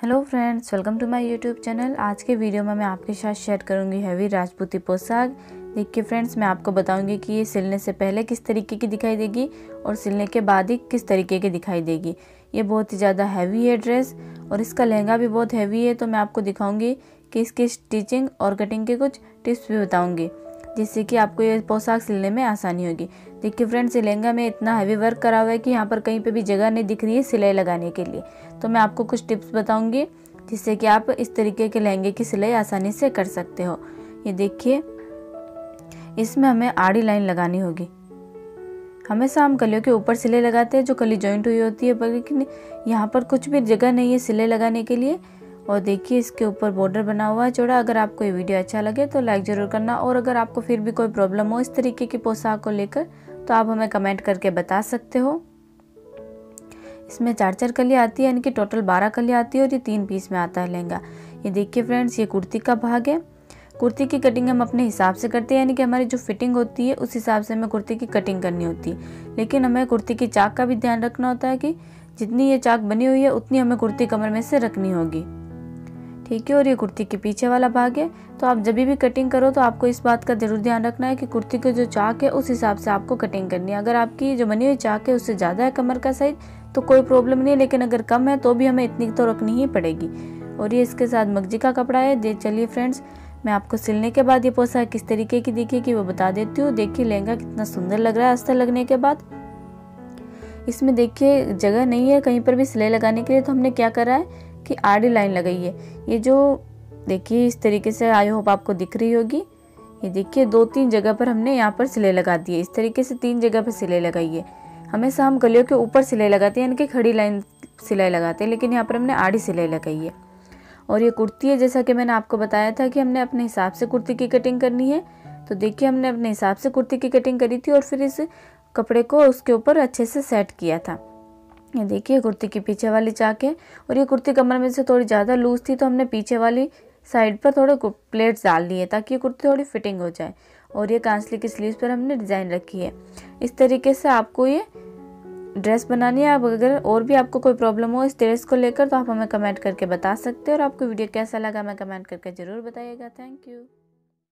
Hello friends, welcome to my YouTube channel. आज के video में मैं आपके साथ शेयर करूंगी हैवी राजपूती पोशाक। देखिए फ्रेंड्स, मैं आपको बताऊंगी कि ये सिलने से पहले किस तरीके की दिखाई देगी और सिलने के बाद ही किस तरीके की दिखाई देगी। ये बहुत ही ज़्यादा हैवी है ड्रेस और इसका लहंगा भी बहुत हैवी है, तो मैं आपको दिखाऊँगी कि इसकी स्टिचिंग और कटिंग के कुछ टिप्स भी बताऊँगी, जिससे कि आपको ये पोशाक सिलने में आसानी होगी। देखिए फ्रेंड्स, ये लहंगा में इतना हैवी वर्क करा हुआ है कि यहाँ पर कहीं पे भी जगह नहीं दिख रही है सिलाई लगाने के लिए। तो मैं आपको कुछ टिप्स बताऊंगी जिससे कि आप इस तरीके के लहंगे की सिलाई आसानी से कर सकते हो। ये देखिए, इसमें हमें आड़ी लाइन लगानी होगी। हमेशा हम कलियों के ऊपर सिलाई लगाते हैं जो कली जॉइंट हुई होती है, लेकिन यहाँ पर कुछ भी जगह नहीं है सिलाई लगाने के लिए। और देखिए, इसके ऊपर बॉर्डर बना हुआ है चौड़ा। अगर आपको ये वीडियो अच्छा लगे तो लाइक ज़रूर करना, और अगर आपको फिर भी कोई प्रॉब्लम हो इस तरीके की पोशाक को लेकर तो आप हमें कमेंट करके बता सकते हो। इसमें 4 कली आती है, यानी कि टोटल 12 कली आती है और ये 3 पीस में आता है लहंगा। ये देखिए फ्रेंड्स, ये कुर्ती का भाग है। कुर्ती की कटिंग हम अपने हिसाब से करते हैं, यानी कि हमारी जो फिटिंग होती है उस हिसाब से हमें कुर्ती की कटिंग करनी होती है। लेकिन हमें कुर्ती की चाक का भी ध्यान रखना होता है कि जितनी ये चाक बनी हुई है उतनी हमें कुर्ती कमर में से रखनी होगी, ठीक है। और ये कुर्ती के पीछे वाला भाग है। तो आप जब भी कटिंग करो तो आपको इस बात का जरूर ध्यान रखना है कि कुर्ती की जो चाक है उस हिसाब से आपको कटिंग करनी है। अगर आपकी जो बनी हुई चाक है उससे ज़्यादा है कमर का साइज तो कोई प्रॉब्लम नहीं है, लेकिन अगर कम है तो भी हमें इतनी तो रखनी ही पड़ेगी। और ये इसके साथ मगजी का कपड़ा है। चलिए फ्रेंड्स, मैं आपको सिलने के बाद ये पोशाक किस तरीके की दिखेगी वो बता देती हूँ। देखिए लहंगा कितना सुंदर लग रहा है अस्तर लगने के बाद। इसमें देखिए जगह नहीं है कहीं पर भी सिलाई लगाने के लिए, तो हमने क्या करा है कि आड़ी लाइन लगाई है। ये जो देखिए इस तरीके से, आई होप आपको दिख रही होगी। ये देखिए 2-3 जगह पर हमने यहाँ पर सिलाई लगा दी है। इस तरीके से 3 जगह पर सिलाई लगाई है। हमेशा हम कलियों के ऊपर सिलाई लगाते हैं, यानी कि खड़ी लाइन सिलाई लगाते हैं, लेकिन यहाँ पर हमने आड़ी सिलाई लगाई है। और ये कुर्ती है, जैसा कि मैंने आपको बताया था कि हमने अपने हिसाब से कुर्ती की कटिंग करनी है। तो देखिए हमने अपने हिसाब से कुर्ती की कटिंग करी थी और फिर इस कपड़े को उसके ऊपर अच्छे से सेट किया था। ये देखिए कुर्ती की पीछे वाली चाक है और ये कुर्ती कमर में से थोड़ी ज़्यादा लूज थी, तो हमने पीछे वाली साइड पर थोड़े प्लेट्स डाल दिए ताकि ये कुर्ती थोड़ी फिटिंग हो जाए। और ये कांसली की स्लीव्स पर हमने डिज़ाइन रखी है। इस तरीके से आपको ये ड्रेस बनानी है। अब अगर और भी आपको कोई प्रॉब्लम हो इस ड्रेस को लेकर तो आप हमें कमेंट करके बता सकते हो। और आपको वीडियो कैसा लगा हमें कमेंट करके ज़रूर बताइएगा। Thank you.